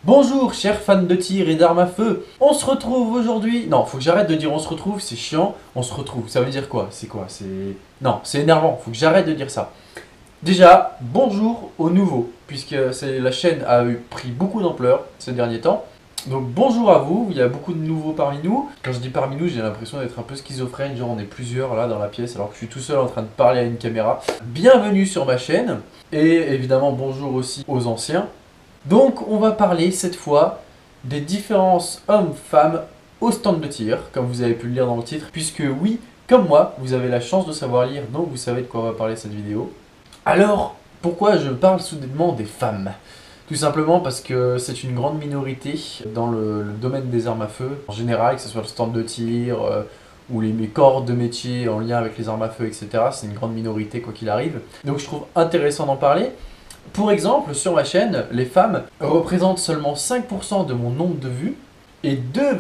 Bonjour chers fans de tir et d'armes à feu. On se retrouve aujourd'hui. Non, faut que j'arrête de dire on se retrouve, c'est chiant. On se retrouve, ça veut dire quoi? C'est quoi? C'est... Non, c'est énervant, faut que j'arrête de dire ça. Déjà, bonjour aux nouveaux, puisque la chaîne a pris beaucoup d'ampleur ces derniers temps. Donc bonjour à vous, il y a beaucoup de nouveaux parmi nous. Quand je dis parmi nous, j'ai l'impression d'être un peu schizophrène, genre on est plusieurs là dans la pièce alors que je suis tout seul en train de parler à une caméra. Bienvenue sur ma chaîne, et évidemment bonjour aussi aux anciens. Donc on va parler cette fois des différences hommes-femmes au stand de tir, comme vous avez pu le lire dans le titre, puisque oui, comme moi, vous avez la chance de savoir lire, donc vous savez de quoi on va parler cette vidéo. Alors, pourquoi je parle soudainement des femmes? Tout simplement parce que c'est une grande minorité dans le domaine des armes à feu, en général, que ce soit le stand de tir ou les corps de métier en lien avec les armes à feu, etc. C'est une grande minorité quoi qu'il arrive. Donc je trouve intéressant d'en parler. Pour exemple, sur ma chaîne, les femmes représentent seulement 5% de mon nombre de vues et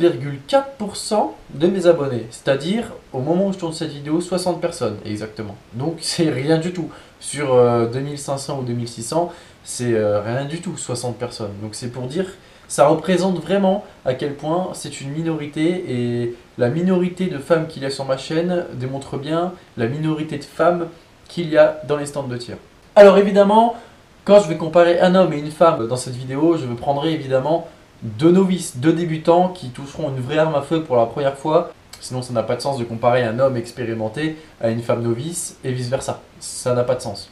2,4% de mes abonnés. C'est-à-dire, au moment où je tourne cette vidéo, 60 personnes exactement. Donc c'est rien du tout. Sur 2500 ou 2600, c'est rien du tout, 60 personnes. Donc c'est pour dire, ça représente vraiment à quel point c'est une minorité, et la minorité de femmes qu'il y a sur ma chaîne démontre bien la minorité de femmes qu'il y a dans les stands de tir. Alors évidemment, quand je vais comparer un homme et une femme dans cette vidéo, je prendrai évidemment deux novices, deux débutants qui toucheront une vraie arme à feu pour la première fois. Sinon ça n'a pas de sens de comparer un homme expérimenté à une femme novice et vice versa. Ça n'a pas de sens.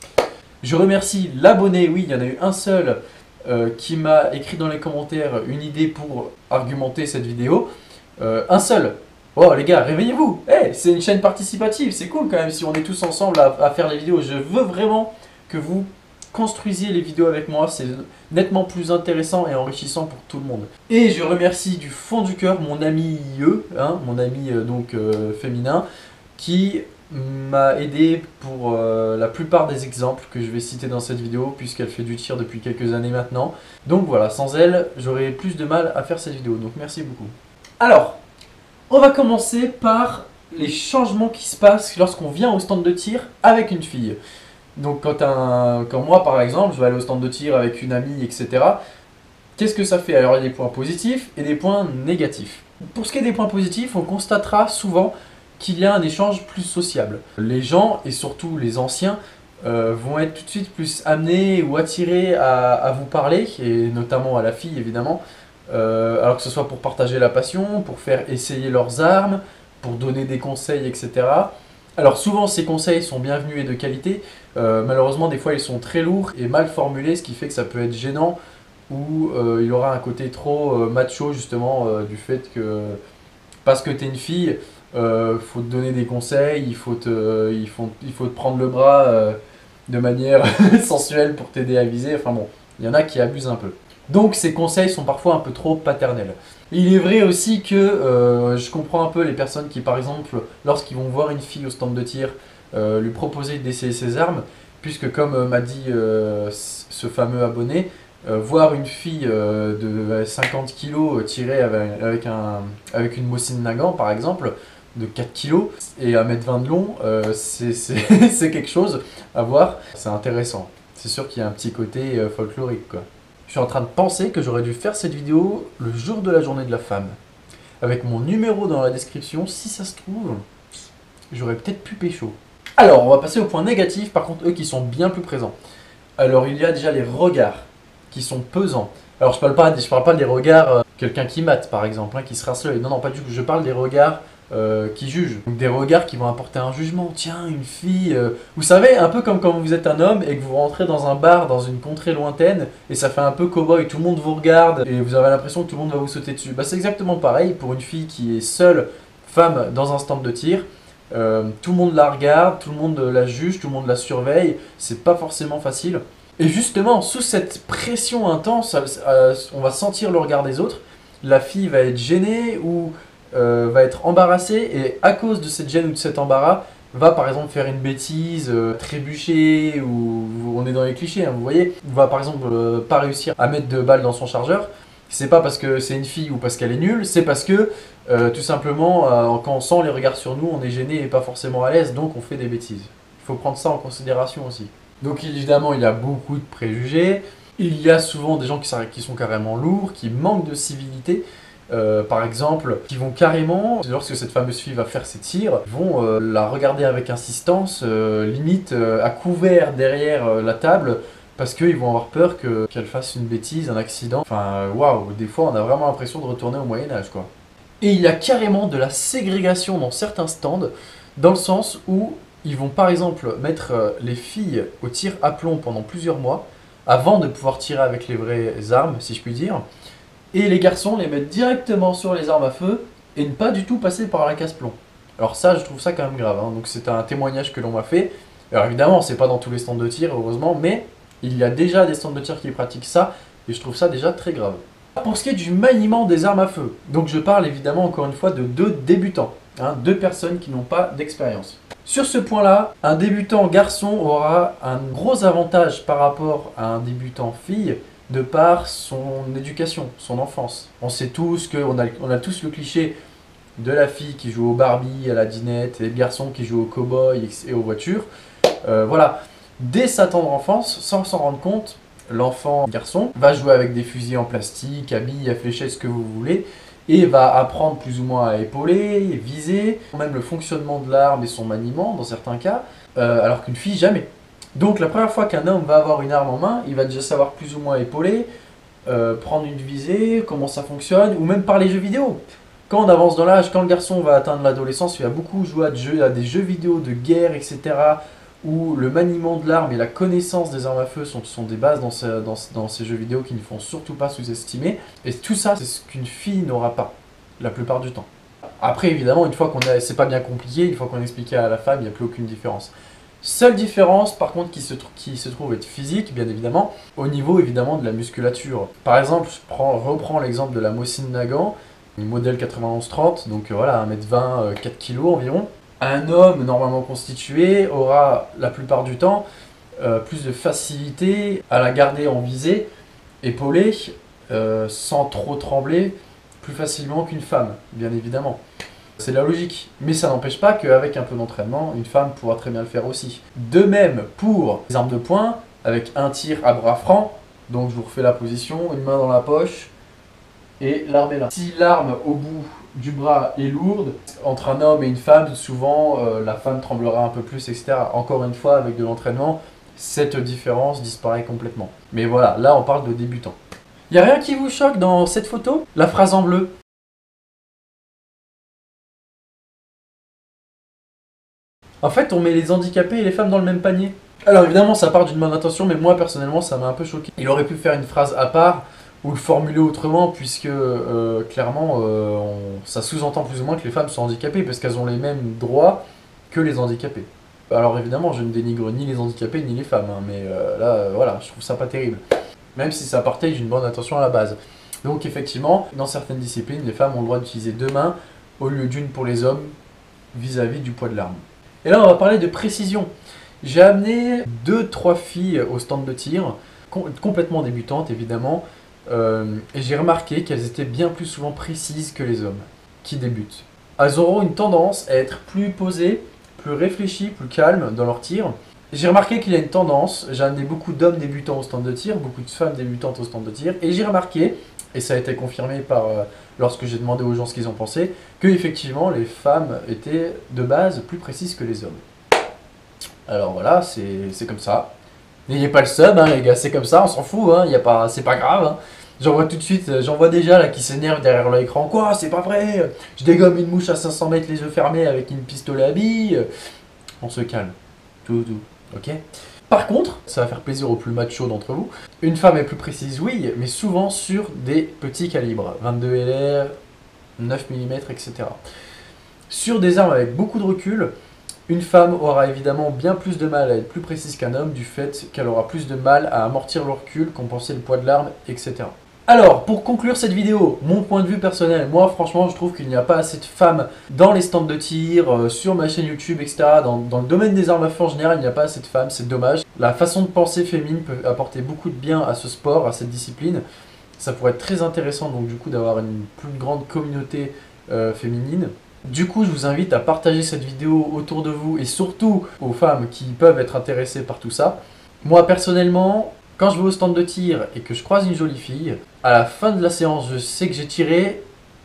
Je remercie l'abonné, oui il y en a eu un seul qui m'a écrit dans les commentaires une idée pour argumenter cette vidéo. Un seul. Oh les gars, réveillez-vous. Hey, c'est une chaîne participative, c'est cool quand même si on est tous ensemble à faire les vidéos. Je veux vraiment que vous construisiez les vidéos avec moi, c'est nettement plus intéressant et enrichissant pour tout le monde. Et je remercie du fond du cœur mon ami mon ami féminin, qui m'a aidé pour la plupart des exemples que je vais citer dans cette vidéo, puisqu'elle fait du tir depuis quelques années maintenant. Donc voilà, sans elle, j'aurais plus de mal à faire cette vidéo, donc merci beaucoup. Alors, on va commencer par les changements qui se passent lorsqu'on vient au stand de tir avec une fille. Donc quand moi par exemple, je vais aller au stand de tir avec une amie, etc. Qu'est-ce que ça fait? Alors il y a des points positifs et des points négatifs. Pour ce qui est des points positifs, on constatera souvent qu'il y a un échange plus sociable. Les gens, et surtout les anciens, vont être tout de suite plus amenés ou attirés à vous parler, et notamment à la fille évidemment, alors que ce soit pour partager la passion, pour faire essayer leurs armes, pour donner des conseils, etc. Alors souvent ces conseils sont bienvenus et de qualité, malheureusement des fois ils sont très lourds et mal formulés, ce qui fait que ça peut être gênant, ou il aura un côté trop macho justement, du fait que parce que tu es une fille, faut te donner des conseils, il faut te prendre le bras de manière sensuelle pour t'aider à viser, enfin bon, il y en a qui abusent un peu. Donc ces conseils sont parfois un peu trop paternels. Il est vrai aussi que je comprends un peu les personnes qui, par exemple, lorsqu'ils vont voir une fille au stand de tir, lui proposer d'essayer ses armes, puisque comme m'a dit ce fameux abonné, voir une fille de 50 kg tirer avec une Mosin Nagant, par exemple, de 4 kg et 1,20 m de long, c'est quelque chose à voir, c'est intéressant. C'est sûr qu'il y a un petit côté folklorique, quoi. Je suis en train de penser que j'aurais dû faire cette vidéo le jour de la journée de la femme. Avec mon numéro dans la description, si ça se trouve, j'aurais peut-être pu pécho. Alors, on va passer au point négatif, par contre, eux qui sont bien plus présents. Alors, il y a déjà les regards qui sont pesants. Alors, je parle pas des regards, quelqu'un qui mate, par exemple, qui se rince l'œil. Non, non, pas du tout. Je parle des regards qui jugent. Donc des regards qui vont apporter un jugement. Tiens, une fille... Vous savez, un peu comme quand vous êtes un homme et que vous rentrez dans un bar, dans une contrée lointaine, et ça fait un peu cow-boy, tout le monde vous regarde, et vous avez l'impression que tout le monde va vous sauter dessus. Bah, c'est exactement pareil pour une fille qui est seule, femme, dans un stand de tir. Tout le monde la regarde, tout le monde la juge, tout le monde la surveille. C'est pas forcément facile. Et justement, sous cette pression intense, on va sentir le regard des autres. La fille va être gênée ou va être embarrassée, et à cause de cette gêne ou de cet embarras, va par exemple faire une bêtise, trébucher, ou on est dans les clichés, hein, vous voyez, va par exemple pas réussir à mettre 2 balles dans son chargeur. C'est pas parce que c'est une fille ou parce qu'elle est nulle, c'est parce que tout simplement quand on sent les regards sur nous, on est gêné et pas forcément à l'aise, donc on fait des bêtises. Il faut prendre ça en considération aussi. Donc évidemment il y a beaucoup de préjugés. Il y a souvent des gens qui sont carrément lourds, qui manquent de civilité. Par exemple, qui vont carrément, lorsque cette fameuse fille va faire ses tirs, vont la regarder avec insistance, limite à couvert derrière la table, parce qu'ils vont avoir peur qu'elle fasse une bêtise, un accident. Enfin, waouh, des fois on a vraiment l'impression de retourner au Moyen-Âge, quoi. Et il y a carrément de la ségrégation dans certains stands, dans le sens où ils vont par exemple mettre les filles au tir à plomb pendant plusieurs mois, avant de pouvoir tirer avec les vraies armes, si je puis dire. Et les garçons les mettent directement sur les armes à feu et ne pas du tout passer par la casse-plomb. Alors ça, je trouve ça quand même grave, hein. Donc c'est un témoignage que l'on m'a fait. Alors évidemment, c'est pas dans tous les stands de tir, heureusement, mais il y a déjà des stands de tir qui pratiquent ça, et je trouve ça déjà très grave. Pour ce qui est du maniement des armes à feu, donc je parle évidemment encore une fois de deux débutants, hein, deux personnes qui n'ont pas d'expérience. Sur ce point-là, un débutant garçon aura un gros avantage par rapport à un débutant fille, de par son éducation, son enfance. On sait tous qu'on a tous le cliché de la fille qui joue au Barbie, à la dinette, et le garçon qui joue au cow-boy et aux voitures. Voilà, dès sa tendre enfance, sans s'en rendre compte, l'enfant garçon va jouer avec des fusils en plastique, à billes, à fléchettes, ce que vous voulez, et va apprendre plus ou moins à épauler, viser, même le fonctionnement de l'arme et son maniement dans certains cas, alors qu'une fille jamais. Donc la première fois qu'un homme va avoir une arme en main, il va déjà savoir plus ou moins épauler, prendre une visée, comment ça fonctionne, ou même par les jeux vidéo. Quand on avance dans l'âge, quand le garçon va atteindre l'adolescence, il va beaucoup jouer à des jeux vidéo de guerre, etc., où le maniement de l'arme et la connaissance des armes à feu sont des bases dans ces jeux vidéo qui ne font surtout pas sous-estimer. Et tout ça, c'est ce qu'une fille n'aura pas, la plupart du temps. Après, évidemment, une fois c'est pas bien compliqué, une fois qu'on expliquait à la femme, il n'y a plus aucune différence. Seule différence, par contre, qui se trouve être physique, bien évidemment, au niveau, évidemment, de la musculature. Par exemple, reprends l'exemple de la Mosin Nagant, une modèle 91-30, donc voilà, 1m20, 4 kg environ. Un homme normalement constitué aura, la plupart du temps, plus de facilité à la garder en visée, épaulée, sans trop trembler, plus facilement qu'une femme, bien évidemment. C'est la logique, mais ça n'empêche pas qu'avec un peu d'entraînement, une femme pourra très bien le faire aussi. De même pour les armes de poing, avec un tir à bras franc, donc je vous refais la position, une main dans la poche, et l'arme est là. Si l'arme au bout du bras est lourde, entre un homme et une femme, souvent la femme tremblera un peu plus, etc. Encore une fois, avec de l'entraînement, cette différence disparaît complètement. Mais voilà, là on parle de débutants. Y a rien qui vous choque dans cette photo? La phrase en bleu. En fait, on met les handicapés et les femmes dans le même panier. Alors évidemment, ça part d'une bonne intention, mais moi personnellement, ça m'a un peu choqué. Il aurait pu faire une phrase à part ou le formuler autrement, puisque clairement, ça sous-entend plus ou moins que les femmes sont handicapées, parce qu'elles ont les mêmes droits que les handicapés. Alors évidemment, je ne dénigre ni les handicapés ni les femmes, hein, mais là, voilà, je trouve ça pas terrible. Même si ça partait d'une bonne intention à la base. Donc effectivement, dans certaines disciplines, les femmes ont le droit d'utiliser deux mains au lieu d'une pour les hommes vis-à-vis du poids de l'arme. Et là, on va parler de précision. J'ai amené 2-3 filles au stand de tir, complètement débutantes évidemment, et j'ai remarqué qu'elles étaient bien plus souvent précises que les hommes qui débutent. Elles auront une tendance à être plus posées, plus réfléchies, plus calmes dans leur tir. J'ai remarqué qu'il y a une tendance, j'ai amené beaucoup d'hommes débutants au stand de tir, beaucoup de femmes débutantes au stand de tir, et j'ai remarqué, et ça a été confirmé lorsque j'ai demandé aux gens ce qu'ils en pensaient, que effectivement les femmes étaient de base plus précises que les hommes. Alors voilà, c'est comme ça. N'ayez pas le seum, hein, les gars, c'est comme ça, on s'en fout, hein, c'est pas grave. Hein. J'en vois tout de suite, j'en vois déjà là qui s'énerve derrière l'écran. Quoi, c'est pas vrai? Je dégomme une mouche à 500 mètres les yeux fermés avec une pistolet à billes. On se calme. Tout, ok? Par contre, ça va faire plaisir aux plus machos d'entre vous. Une femme est plus précise, oui, mais souvent sur des petits calibres. 22 LR, 9 mm, etc. Sur des armes avec beaucoup de recul, une femme aura évidemment bien plus de mal à être plus précise qu'un homme du fait qu'elle aura plus de mal à amortir le recul, compenser le poids de l'arme, etc. Alors, pour conclure cette vidéo, mon point de vue personnel, moi franchement je trouve qu'il n'y a pas assez de femmes dans les stands de tir, sur ma chaîne YouTube, etc. Dans le domaine des armes à feu en général, il n'y a pas assez de femmes, c'est dommage. La façon de penser féminine peut apporter beaucoup de bien à ce sport, à cette discipline. Ça pourrait être très intéressant donc du coup d'avoir une plus grande communauté féminine. Du coup, je vous invite à partager cette vidéo autour de vous et surtout aux femmes qui peuvent être intéressées par tout ça. Moi, personnellement, Quand je vais au stand de tir et que je croise une jolie fille, à la fin de la séance, je sais que j'ai tiré,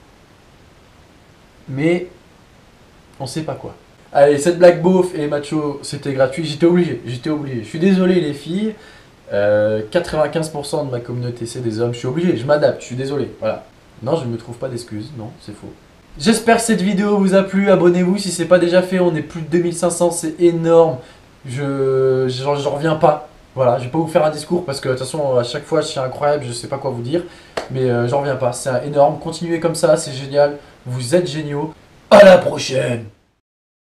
mais on sait pas quoi. Allez, cette blague beauf et les machos, c'était gratuit, j'étais obligé. Je suis désolé les filles, 95% de ma communauté c'est des hommes, je suis obligé, je m'adapte, je suis désolé, voilà. Non, je ne me trouve pas d'excuses, non, c'est faux. J'espère que cette vidéo vous a plu, abonnez-vous si c'est pas déjà fait, on est plus de 2500, c'est énorme. J'en reviens pas. Voilà, je vais pas vous faire un discours parce que de toute façon à chaque fois je suis incroyable, je sais pas quoi vous dire. Mais j'en reviens pas, c'est énorme, continuez comme ça, c'est génial, vous êtes géniaux. À la prochaine!